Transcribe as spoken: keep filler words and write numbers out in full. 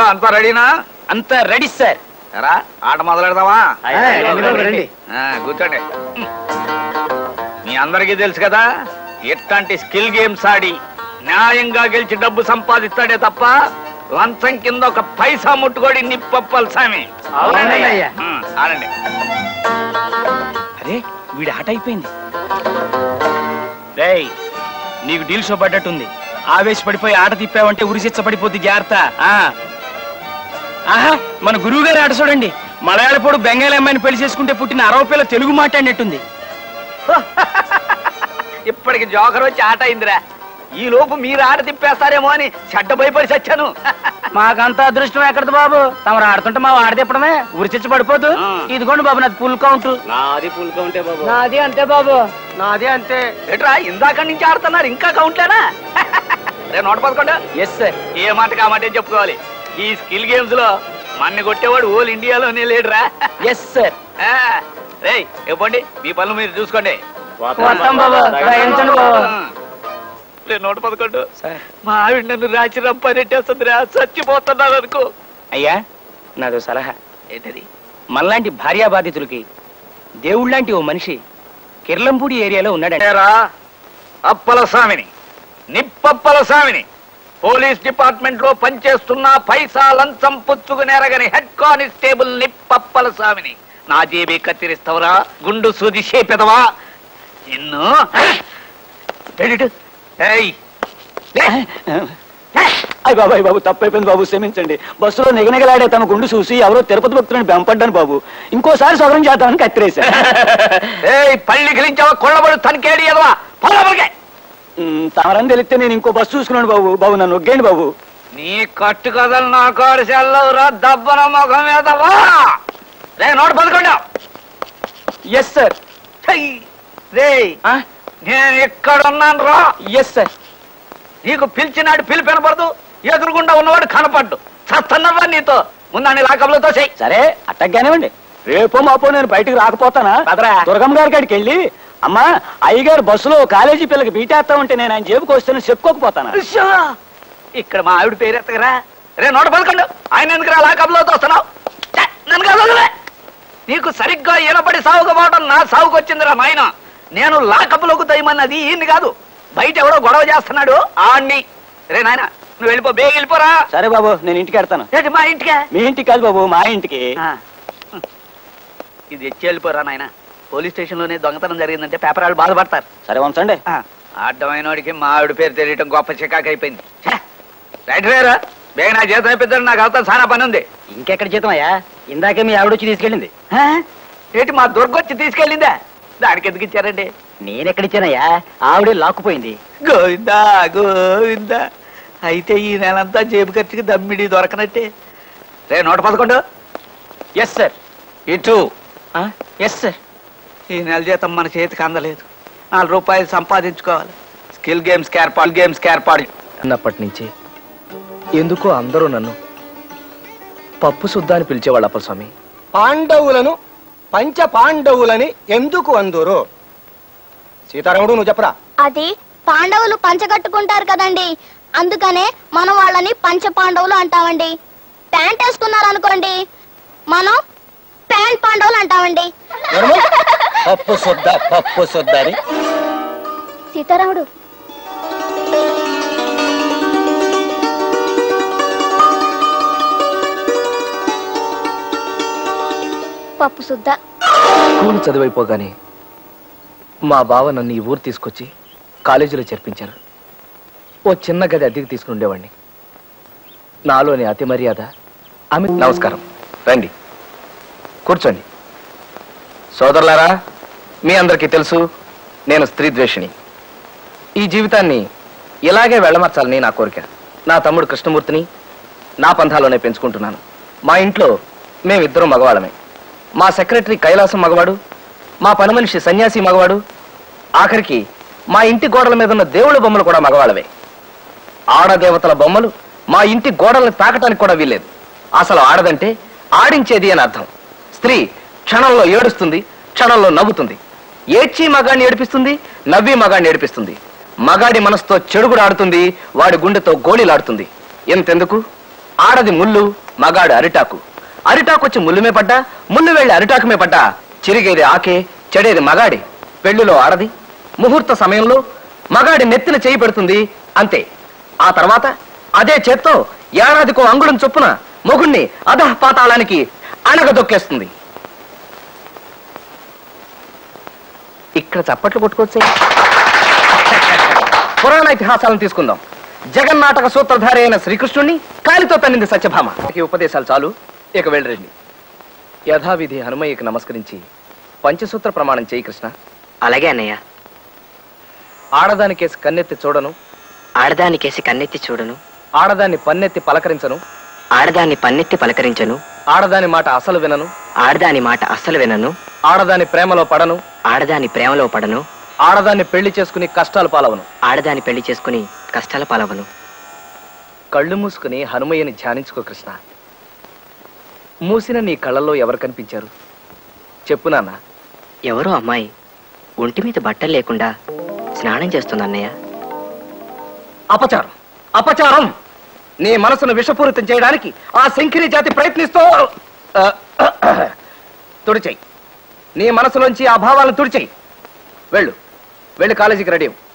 అంతా రెడీనా? అంతా రెడీ సార్. రా ఆట మొదలెడదామా? కూర్చోండి. మీ అందరికీ తెలుసు కదా, ఎట్లాంటి స్కిల్ గేమ్స్ ఆడి న్యాయంగా గెలిచి డబ్బు సంపాదిస్తాడే తప్ప లంచం కింద ఒక పైసా ముట్టుకోడి నిప్పప్పలు సామి. ఆడండి. అరే వీడి ఆట అయిపోయింది. రేయ్ నీకు డీల్ షో పడ్డట్టుంది. ఆవేశపడిపోయి ఆట తిప్పావంటే ఉరిశిచ్చ పడిపోద్ది, జాగ్రత్త. ఆహా మన గురువు గారి ఆట చూడండి. మలయాళపోడు బెంగాలీ అమ్మాయిని పెళ్లి చేసుకుంటే పుట్టిన అరవై పిల్ల తెలుగు మాట్లాడినట్టుంది. ఇప్పటికి జోకర్ వచ్చి ఆట అయిందిరా. ఈ లోపు మీరు ఆట తిప్పేస్తారేమో అని చెడ్డ భయపడి చచ్చాను. మాకంత అదృష్టం ఎక్కడది బాబు, తమరు ఆడుతుంటే మా ఆడ తిప్పడమే ఉరిచిచ్చ పడిపోదు. ఇదిగోండి బాబు నాది ఫుల్ కౌంట్. నాది ఫుల్ కౌంటే బాబు. నాది అంతే బాబు. నాది అంతే. ఎట్రా ఇందాక నుంచి ఆడుతున్నారు, ఇంకా కౌంట్లేనా? రే నూట పదకొండు. Yes sir. ఏ మాట కామాటే చెప్పుకోవాలి. ఈ స్కిల్ గేమ్స్ లో మన్ని కొట్టేవాడు ఓల్ ఇండియాలోనే లేడురా. Yes sir. రే ఇవ్వండి, మీ పనులు మీరు చూసుకోండి. నూట పదకొండు. మా ఆవిడ నన్ను రాచి రంపనెట్టేస్తుందిరా, చచ్చిపోతున్నాను అనుకో. అయ్యా నాదో సలహా. ఏంటది? మనలాంటి భార్యా బాధితులకి దేవుళ్ళంటి ఓ మనిషి కిర్లంపూడి ఏరియాలో ఉన్నాడరా. అప్పల స్వామిని, నిప్పప్పల స్వామిని, పోలీస్ డిపార్ట్మెంట్ లో పనిచేస్తున్న పైసా లంచం పుచ్చుకునేరగని హెడ్ కానిస్టేబుల్ నిప్పప్పల స్వామిని నా జేబీ కత్తిరిస్తావరా, గుండు సూది చేపెదవా నిన్ను. అయ్య బాబు అయ్య బాబు తప్పైపోయింది బాబు, క్షమించండి. బస్సులో నిగనిగలాడే తమ గుండు చూసి ఎవరో తిరుపతి భక్తులని బెంపడ్డాను బాబు. ఇంకోసారి సౌకర్యం చేద్దామని కత్తిరేశా. పళ్ళి గిలించావా, కొళ్ళబడు తనకేడి ఎదవా. తమరని తెలిస్తే నేను ఇంకో బస్సు చూసుకున్నాను బాబు. బాబు నన్ను ఒగ్గేయండి బాబు. నీ కట్టు కథలు నా కాడు సెల్లవురా, దబ్బన ముఖం మీదవా. రే నూట పదకొండు. Yes sir. రే నేను ఎక్కడున్నాను రా. Yes sir. నీకు పిలిచినాడు పిలిపి వినపడదు, ఎదురుగుండా ఉన్నవాడు కనపడ్డు. చస్తున్నావా నీతో ముందని లాకబులతో చెయ్యి. సరే అట్టగ్గానేవ్వండి. రేపో మాపో నేను బయటకు రాకపోతానా? దుర్గమ్మ గారి కాడికి వెళ్ళి అమ్మా అయ్యగారు బస్సులో కాలేజీ పిల్లకి బీటేస్తా ఉంటే నేను ఆయన జేబుకి వస్తాను చెప్పుకోకపోతానా? ఇక్కడ మా ఆవిడ పేరెత్తగరా. రే నూట పదకొండు. ఆయన ఎందుకు రా లాకబులతో వస్తున్నావు? నన్ను కాదు, నీకు సరిగ్గా ఈనపడి సాగుకపోవడం నా సాగుకు వచ్చిందిరా నాయన. నేను లాకబులోకి తయమన్నది ఈయన్ని కాదు, బయట ఎవడో గొడవ చేస్తున్నాడు ఆడిని. రే నాయన నువ్వు వెళ్ళిపో, బేగ వెళ్ళిపోరా. సరే బాబు నేను ఇంటికి వెళ్తాను. మా ఇంటికే? మీ ఇంటికి కాదు బాబు, మా ఇంటికి. ఇది ఎచ్చి వెళ్ళిపోరా నాయన. పోలీస్ స్టేషన్ లోనే దొంగతనం జరిగిందంటే పేపర్ వాళ్ళు బాధపడతారు. సరే ఉంచండి. అడ్డమైన వాడికి మా ఆవిడ పేరు తెలియటం గొప్ప చికాకు అయిపోయింది. రైట్ రేరా, బేగ నా జీతం అయిపోతాడు, నాకు అవుతా చాలా పని ఉంది. ఇంకెక్కడ జీతం అయ్యా? ఇందాకే మీ ఆవిడ వచ్చి తీసుకెళ్ళింది. ఏంటి మా దుర్గొచ్చి తీసుకెళ్ళిందా? దానికి ఎందుకు ఇచ్చారండి? నేనెక్కడిచ్చానయ్యా, ఆవిడే లాక్కుపోయింది. గోవిందా గోవిందా. అయితే ఈ నెలంతా జేబు ఖర్చుకి దమ్మిడి దొరకనట్టే. రే నూట పదకొండు. Yes sir. ఇటు. Yes sir. ఈ నెల జీతం మన చేతికి అందలేదు, నాలుగు రూపాయలు సంపాదించుకోవాలి. స్కిల్ గేమ్స్ ఏర్పాటు గేమ్స్ ఏర్పాటు అన్నప్పటి నుంచి ఎందుకో అందరూ నన్ను పప్పు సుద్దా అని పిలిచేవాళ్ళు. అప్పల స్వామి, పాండవులను పంచ పాండవులని ఎందుకు అందురు? సీతారాముడు నువ్వు చెప్పరా. అది పాండవులు పంచగట్టుకుంటారు కదండి, అందుకనే మనం వాళ్ళని పంచ పాండవులు అంటామండి. ప్యాంట్ వేసుకున్నారు అనుకోండి, మనం ప్యాంట్ పాండవులు అంటామండి. పప్పు సుద్ద పప్పు సుద్ద అని. సీతారాముడు పప్పు సుద్ద. స్కూల్ చదివైపోగానే మా బావ నన్ను ఈ ఊరు తీసుకొచ్చి కాలేజీలో చేర్పించారు. ఓ చిన్న గది అద్దెకి తీసుకుని ఉండేవాడిని. నాలోని అతి మర్యాద ఆమె. నమస్కారం, రండి కూర్చోండి. సోదరులారా, మీ అందరికీ తెలుసు నేను స్త్రీ ద్వేషిని. ఈ జీవితాన్ని ఇలాగే వెళ్ళమర్చాలని నా కోరిక. నా తమ్ముడు కృష్ణమూర్తిని నా పంథాలోనే పెంచుకుంటున్నాను. మా ఇంట్లో మేమిద్దరం మగవాళ్ళమే. మా సెక్రటరీ కైలాసం మగవాడు, మా పని మనిషి సన్యాసి మగవాడు, ఆఖరికి మా ఇంటి గోడల మీద ఉన్న దేవుళ్ళ బొమ్మలు కూడా మగవాళ్ళవే. ఆడదేవతల బొమ్మలు మా ఇంటి గోడల్ని తాకటానికి కూడా వీల్లేదు. అసలు ఆడదంటే ఆడించేది అని అర్థం. స్త్రీ క్షణంలో ఏడుస్తుంది, క్షణంలో నవ్వుతుంది. ఏడ్చి మగాడిని ఏడిపిస్తుంది, నవ్వి మగాడిని ఏడిపిస్తుంది. మగాడి మనసుతో చెడుగుడు ఆడుతుంది, వాడి గుండెతో గోళీలాడుతుంది. ఎంతెందుకు ఆడది ముళ్ళు, మగాడు అరిటాకు. అరిటాకు వచ్చి ముళ్ళుమే పడ్డా, ముళ్ళు వెళ్ళి అరిటాకుమే పడ్డా చిరిగేది ఆకే, చెడేది మగాడి. పెళ్లిలో ఆడది ముహూర్త సమయంలో మగాడి నెత్తిన చేయి పెడుతుంది, అంతే. ఆ తర్వాత అదే చేత్తో ఏడాదికో అంగుళం చొప్పున మొగుణ్ణి అధః పాతాళానికి అణగదొక్కేస్తుంది. ఇక్కడ చప్పట్లు కొట్టుకోవచ్చే. పురాణ ఇతిహాసాలను తీసుకుందాం. జగన్నాటక సూత్రధారి అయిన శ్రీకృష్ణుణ్ణి కాలితో తన్నింది సత్యభామ. ఈ ఉపదేశాలు చాలు, ఇక వెళ్ళండి. యథావిధి హనుమయ్యకి నమస్కరించి పంచసూత్ర ప్రమాణం చేయి కృష్ణ. అలాగే అన్నయ్య. ఆడదానికేసి కన్నెత్తి చూడను, ఆడదానికేసి కన్నెత్తి చూడను, ఆడదాన్ని పన్నెత్తి పలకరించను, ఆడదాన్ని పన్నెత్తి పలకరించను, ఆడదాని మాట అసలు వినను, ఆడదాని మాట అస్సలు వినను, ఆడదాని ప్రేమలో పడను, ఆడదాని ప్రేమలో పడను, ఆడదాన్ని పెళ్లి చేసుకుని కష్టాలు పాలవను. ఆడదాని పెళ్లి చేసుకుని కష్టాల పాలవను. కళ్ళు మూసుకుని హనుమయ్యని ధ్యానించుకో కృష్ణ. మూసిన నీ కళ్ళల్లో ఎవరు కనిపించారు చెప్పు నాన్న. ఎవరో అమ్మాయి ఒంటి మీద బట్టలు లేకుండా స్నానం చేస్తుంది అన్నయ్య. అపచారం, అపచారం! నీ మనసును విషపూరితం చేయడానికి ఆ శంకిని జాతి ప్రయత్నిస్తూ తుడిచేయి. నీ మనసులోంచి ఆ భావాలను తుడిచేయి. వెళ్ళు, వెళ్ళి కాలేజీకి రెడీ అవ్వు.